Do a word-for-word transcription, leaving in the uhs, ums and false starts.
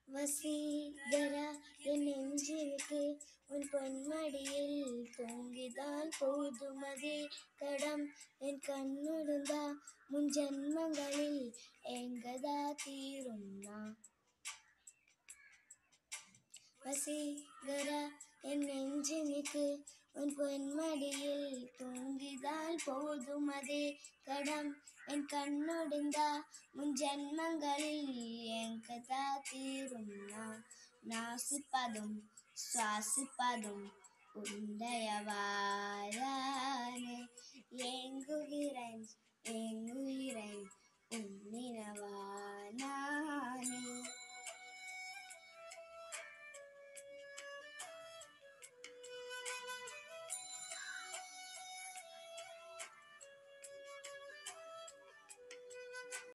வசீகரா என் நெஞ்சிற்கு உன் பொன்மடியில் தூங்கிதான் போதுமதே கடம் என் கண்ணுடுந்தா முன் ஜன்மங்களில் எங்கதா தீரும்னா வசீகரா என் நெஞ்சினுக்கு உன் பொன்மடியில் தூங்கிதால் போதும் அதே கடம் என் கண்ணொடிந்தா முன் ஜன்மங்களில் எங்கதா தீரும்னா நாசிப்பதும் சுவாசிப்பதும் உண்டயவாரானே ஏங்குகிறேன் ஏங்குகிறேன் உன்